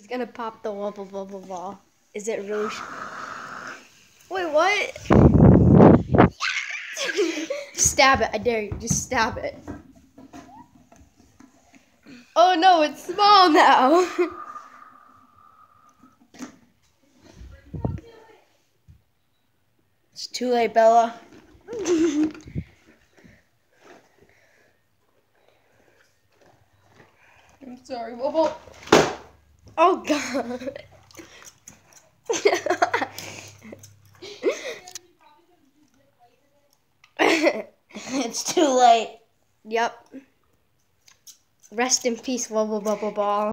He's gonna pop the wubble bubble ball. Is it really? Wait, what? Stab it! I dare you. Just stab it. Oh no, it's small now. It's too late, Bella. I'm sorry, Wubble. Oh God. It's too late. Yep. Rest in peace, Wubble Bubble Ball.